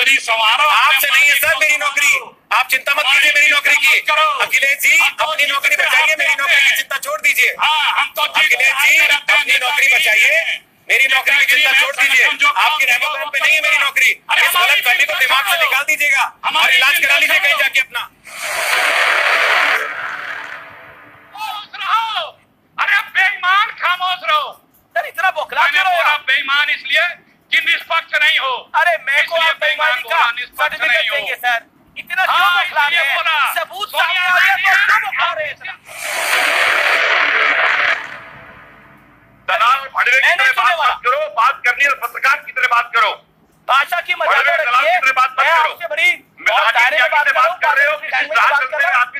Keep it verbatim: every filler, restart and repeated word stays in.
नौकरी संवारो। आपसे नहीं है सर मेरी नौकरी, आप चिंता मत कीजिए मेरी नौकरी की। अखिलेश जी अपनी नौकरी बचाइए, मेरी नौकरी की चिंता छोड़ दीजिए। अखिलेश जी अपनी नौकरी बचाइए, मेरी नौकरी की चिंता छोड़ दीजिए। आपकी रहमत पे नहीं है मेरी नौकरी। इस गलत फहमी को दिमाग से निकाल दीजिएगा और इलाज करा लीजिए कहीं जाके अपना। अरे बेईमान खामोश रहो सर, इतना बौखला क्यों रहे हो? बेईमान इसलिए कि निष्पक्ष नहीं हो। अरे मैं को आप बेईमानी का सर्टिफिकेट देंगे सर, इतना क्यों बौखला रहे हैं? सबूत सामने आ गया तो क्यों बौखला रहे हैं? दलाल भड़वे की तरह बात मत करो, बात करनी है पत्रकार की तरह बात करो। भाषा की मर्यादा रखिए। मैं आपसे बड़ी बात कर रहे हो, किस राज चल रहे हो,